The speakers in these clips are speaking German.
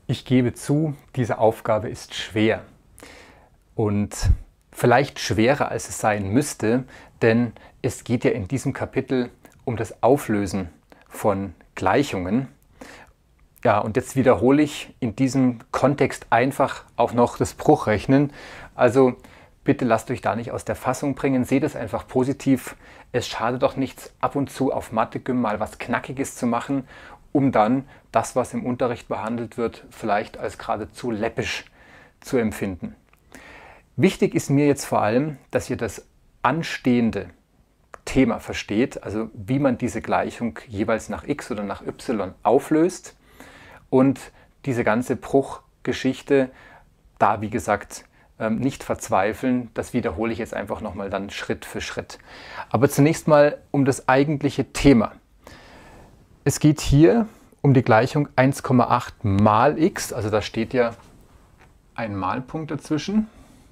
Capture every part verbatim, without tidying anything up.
Ich gebe zu, diese Aufgabe ist schwer und vielleicht schwerer, als es sein müsste, denn es geht ja in diesem Kapitel um das Auflösen von Gleichungen. Ja, und jetzt wiederhole ich in diesem Kontext einfach auch noch das Bruchrechnen. Also bitte lasst euch da nicht aus der Fassung bringen, seht es einfach positiv. Es schadet doch nichts, ab und zu auf Mathe-Gym mal was Knackiges zu machen, um dann das, was im Unterricht behandelt wird, vielleicht als geradezu läppisch zu empfinden. Wichtig ist mir jetzt vor allem, dass ihr das anstehende Thema versteht, also wie man diese Gleichung jeweils nach x oder nach y auflöst und diese ganze Bruchgeschichte, da wie gesagt, nicht verzweifeln, das wiederhole ich jetzt einfach nochmal dann Schritt für Schritt. Aber zunächst mal um das eigentliche Thema. Es geht hier um die Gleichung eins Komma acht mal x, also da steht ja ein Malpunkt dazwischen,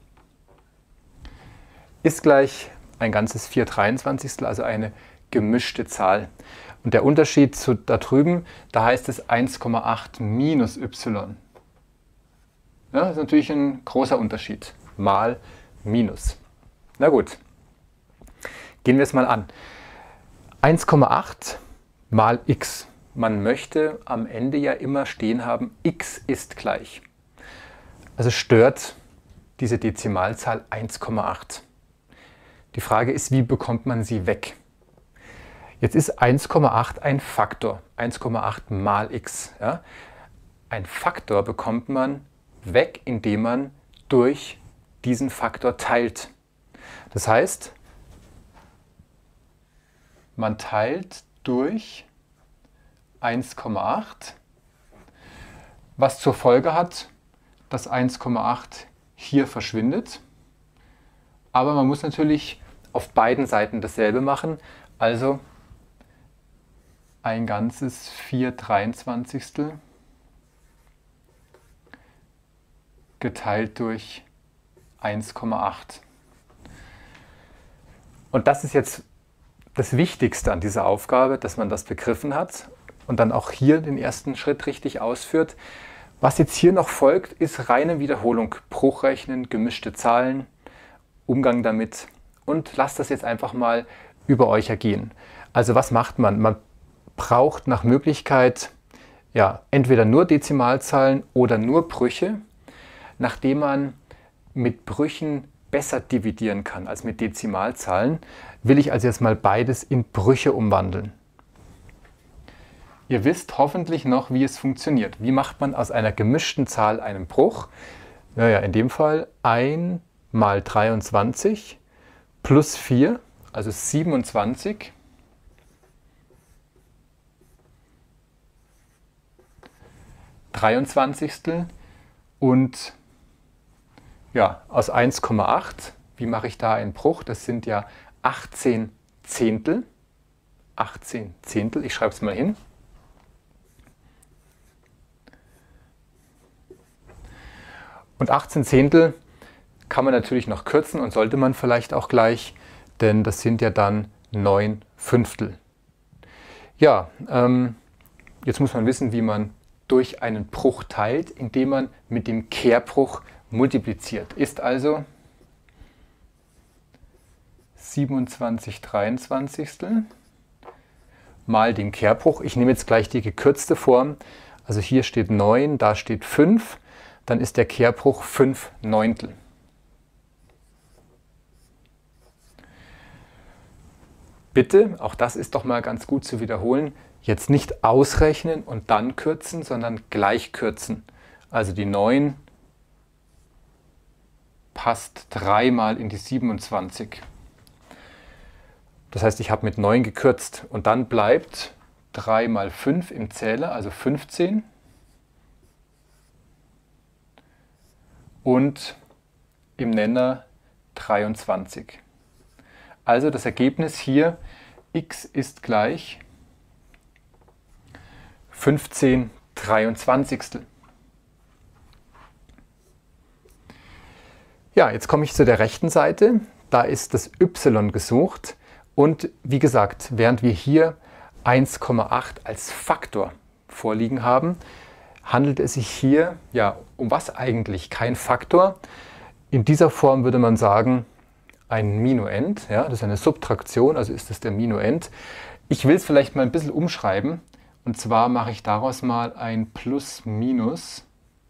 ist gleich ein ganzes vier Dreiundzwanzigstel, also eine gemischte Zahl. Und der Unterschied zu da drüben, da heißt es eins Komma acht minus y. Ja, das ist natürlich ein großer Unterschied. Mal, minus. Na gut, gehen wir es mal an. eins Komma acht mal x. Man möchte am Ende ja immer stehen haben, x ist gleich. Also stört diese Dezimalzahl eins Komma acht. Die Frage ist, wie bekommt man sie weg? Jetzt ist eins Komma acht ein Faktor. eins Komma acht mal x. Ja? Ein Faktor bekommt man weg, indem man durch diesen Faktor teilt. Das heißt, man teilt durch eins Komma acht, was zur Folge hat, dass eins Komma acht hier verschwindet. Aber man muss natürlich auf beiden Seiten dasselbe machen, also ein ganzes vier Dreiundzwanzigstel geteilt durch eins Komma acht. Und das ist jetzt das Wichtigste an dieser Aufgabe, dass man das begriffen hat und dann auch hier den ersten Schritt richtig ausführt. Was jetzt hier noch folgt, ist reine Wiederholung. Bruchrechnen, gemischte Zahlen, Umgang damit und lasst das jetzt einfach mal über euch ergehen. Also was macht man? Man braucht nach Möglichkeit ja, entweder nur Dezimalzahlen oder nur Brüche. Nachdem man mit Brüchen besser dividieren kann als mit Dezimalzahlen, will ich also jetzt mal beides in Brüche umwandeln. Ihr wisst hoffentlich noch, wie es funktioniert. Wie macht man aus einer gemischten Zahl einen Bruch? Naja, in dem Fall eins mal dreiundzwanzig plus vier, also siebenundzwanzig. dreiundzwanzigstel und ja, aus eins Komma acht, wie mache ich da einen Bruch? Das sind ja achtzehn Zehntel. achtzehn Zehntel, ich schreibe es mal hin. Und achtzehn Zehntel kann man natürlich noch kürzen und sollte man vielleicht auch gleich, denn das sind ja dann neun Fünftel. Ja, ähm, jetzt muss man wissen, wie man durch einen Bruch teilt, indem man mit dem Kehrbruch multipliziert. Ist also siebenundzwanzig Dreiundzwanzigstel mal den Kehrbruch. Ich nehme jetzt gleich die gekürzte Form. Also hier steht neun, da steht fünf. Dann ist der Kehrbruch fünf Neuntel. Bitte, auch das ist doch mal ganz gut zu wiederholen, jetzt nicht ausrechnen und dann kürzen, sondern gleich kürzen. Also die neun passt dreimal in die siebenundzwanzig. Das heißt, ich habe mit neun gekürzt und dann bleibt drei mal fünf im Zähler, also fünfzehn. Und im Nenner dreiundzwanzig. Also das Ergebnis hier, x ist gleich fünfzehn Dreiundzwanzigstel. Ja, jetzt komme ich zu der rechten Seite. Da ist das y gesucht. Und wie gesagt, während wir hier eins Komma acht als Faktor vorliegen haben, handelt es sich hier ja um was eigentlich? Kein Faktor. In dieser Form würde man sagen, ein Minuend, ja, das ist eine Subtraktion, also ist das der Minuend. Ich will es vielleicht mal ein bisschen umschreiben, und zwar mache ich daraus mal ein Plus Minus,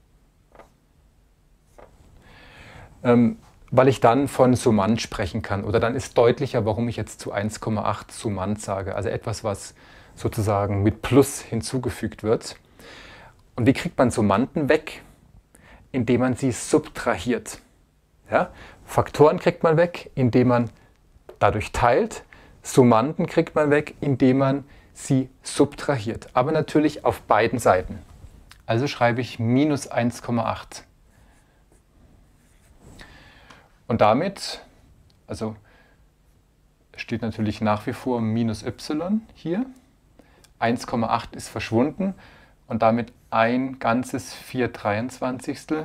ähm, weil ich dann von Summand sprechen kann. Oder dann ist deutlicher, warum ich jetzt zu eins Komma acht Summand sage. Also etwas, was sozusagen mit Plus hinzugefügt wird. Und wie kriegt man Summanden weg? Indem man sie subtrahiert. Ja? Faktoren kriegt man weg, indem man dadurch teilt. Summanden kriegt man weg, indem man sie subtrahiert. Aber natürlich auf beiden Seiten. Also schreibe ich minus eins Komma acht. Und damit, also steht natürlich nach wie vor minus y hier. eins Komma acht ist verschwunden und damit ein ganzes vier Dreiundzwanzigstel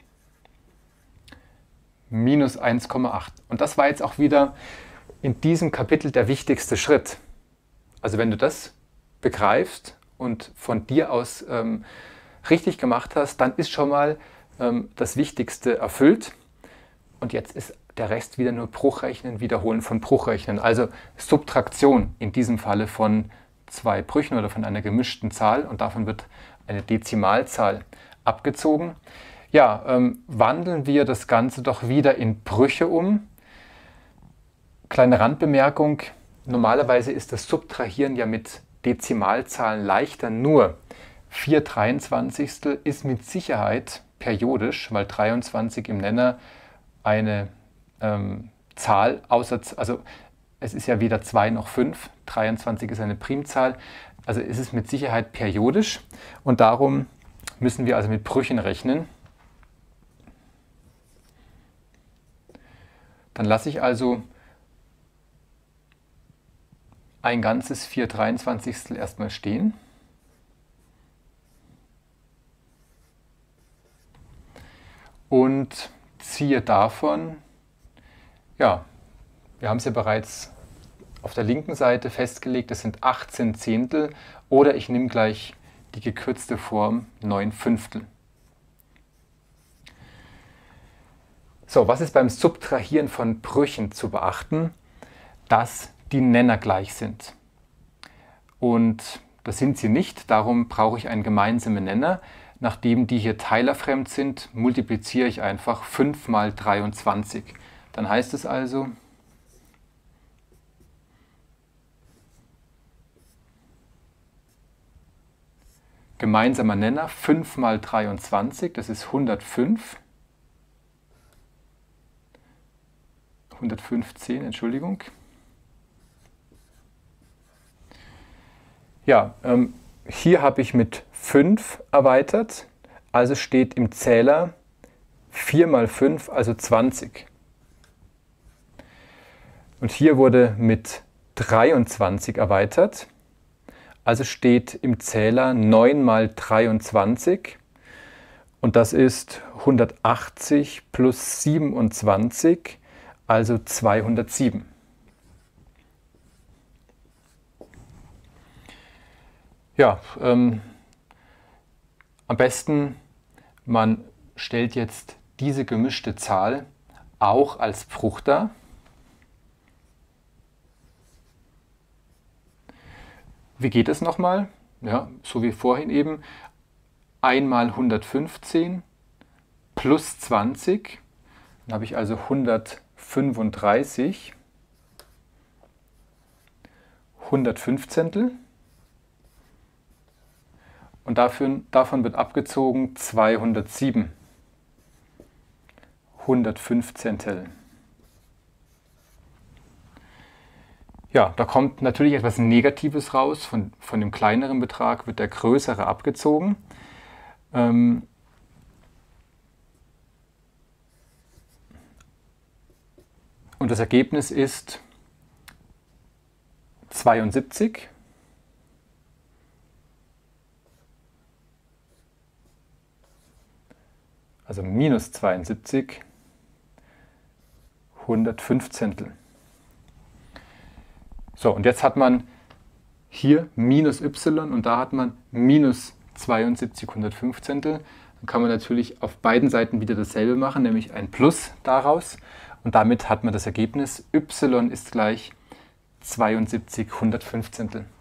minus eins Komma acht. Und das war jetzt auch wieder in diesem Kapitel der wichtigste Schritt. Also wenn du das begreifst und von dir aus ähm, richtig gemacht hast, dann ist schon mal ähm, das Wichtigste erfüllt. Und jetzt ist der Rest wieder nur Bruchrechnen, Wiederholen von Bruchrechnen. Also Subtraktion in diesem Falle von zwei Brüchen oder von einer gemischten Zahl. Und davon wird eine Dezimalzahl abgezogen. Ja, ähm, wandeln wir das Ganze doch wieder in Brüche um. Kleine Randbemerkung, normalerweise ist das Subtrahieren ja mit Dezimalzahlen leichter, nur vier Dreiundzwanzigstel ist mit Sicherheit periodisch, weil dreiundzwanzig im Nenner eine ähm, Zahl, außer, also es ist ja weder zwei noch fünf, dreiundzwanzig ist eine Primzahl, also ist es mit Sicherheit periodisch und darum müssen wir also mit Brüchen rechnen. Dann lasse ich also ein ganzes vier Dreiundzwanzigstel erstmal stehen. Und ziehe davon, ja, wir haben es ja bereits auf der linken Seite festgelegt, das sind achtzehn Zehntel oder ich nehme gleich die gekürzte Form neun Fünftel. So, was ist beim Subtrahieren von Brüchen zu beachten? Dass die Nenner gleich sind. Und das sind sie nicht, darum brauche ich einen gemeinsamen Nenner. Nachdem die hier teilerfremd sind, multipliziere ich einfach fünf mal dreiundzwanzig. Dann heißt es also, gemeinsamer Nenner fünf mal dreiundzwanzig, das ist hundertfünf. hundertfünfzehn, Entschuldigung. Ja, ähm, hier habe ich mit fünf erweitert, also steht im Zähler vier mal fünf, also zwanzig. Und hier wurde mit dreiundzwanzig erweitert, also steht im Zähler neun mal dreiundzwanzig und das ist hundertachtzig plus siebenundzwanzig, also zweihundertsieben. Ja, ähm, am besten, man stellt jetzt diese gemischte Zahl auch als Bruch dar. Wie geht es nochmal? Ja, so wie vorhin eben. Einmal hundertfünfzehn plus zwanzig. Dann habe ich also hundertfünfunddreißig. hundertfünfzehntel. Und dafür, davon wird abgezogen zweihundertsieben. hundertfünfzehntel. Ja, da kommt natürlich etwas Negatives raus. Von, von dem kleineren Betrag wird der größere abgezogen. Ähm, und das Ergebnis ist zweiundsiebzig. Also minus zweiundsiebzig, hundertfünfzehntel. So, und jetzt hat man hier minus y und da hat man minus zweiundsiebzig Hundertfünfzehntel. Dann kann man natürlich auf beiden Seiten wieder dasselbe machen, nämlich ein Plus daraus. Und damit hat man das Ergebnis y ist gleich zweiundsiebzig Hundertfünfzehntel.